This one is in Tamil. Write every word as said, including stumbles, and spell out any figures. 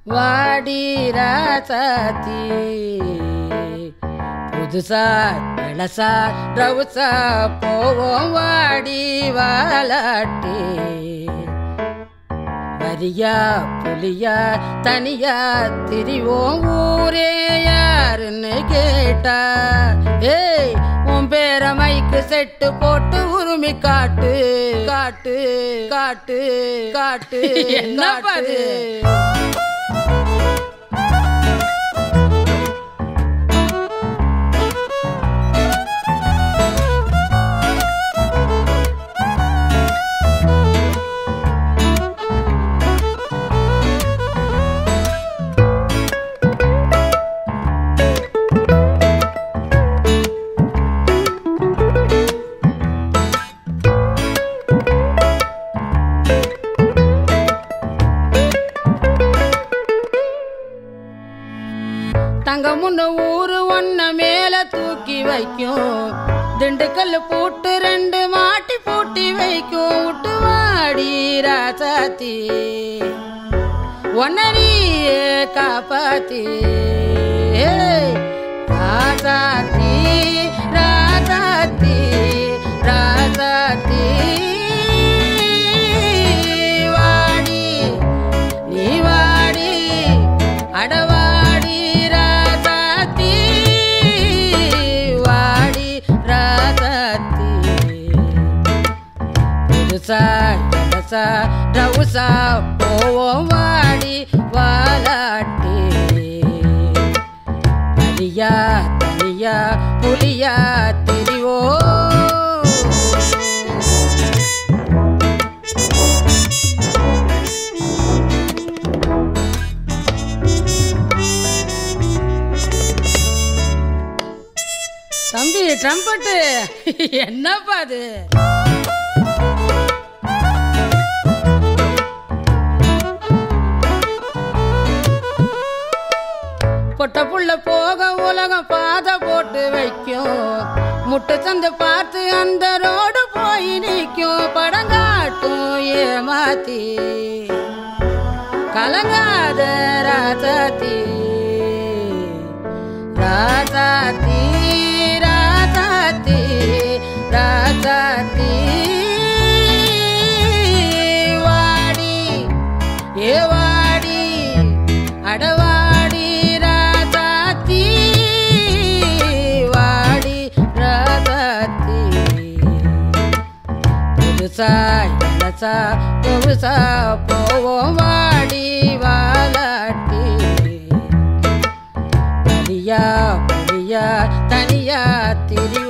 வாடி ராசாத்தி புதுசா இளசா ரவுசா போவோம் வாடி வாலாட்டி வரியா புலியா தனியா திரிவோம் ஊரே யாருன்னு கேட்டா ஏய் உன் பேர மைக்கு செட்டு போட்டு உரிமை காட்டு காட்டு காட்டு காட்டு என்ன பாரு தங்க முன்ன ஊரு ஒன்ன மேல தூக்கி வைக்கும் திண்டுக்கல் போட்டு ரெண்டு மாட்டி பூட்டி வைக்கும் விட்டு வாடி ராசாத்தி ஒன்னரியே காப்பாத்தி ராசாத்தி ராசாத்தி ராசாத்தி வாடி நீ வாடி அடவா புதுசா ரவுசா போவோம் வாடி வாலாட்டி தனியா தனியா புலியா திரிவோ தம்பி ட்ரம்பட்டு என்னப்பா அது பொட்ட புள்ள போக உலகம் பாதை போட்டு வைக்கும் முட்டை சந்தை பார்த்து அந்த ரோடு போய் நிற்கும் படங்காட்டும் ஏமாத்தி கலங்காத ராசாத்தி ராசாத்தி ராசாத்தி ராசாத்தி வாடி ஏ வாடி அடவா புதுசா இளசா புதுசா போவோம் வாடி வாலாட்டி வரியா புலியா தனியா திரி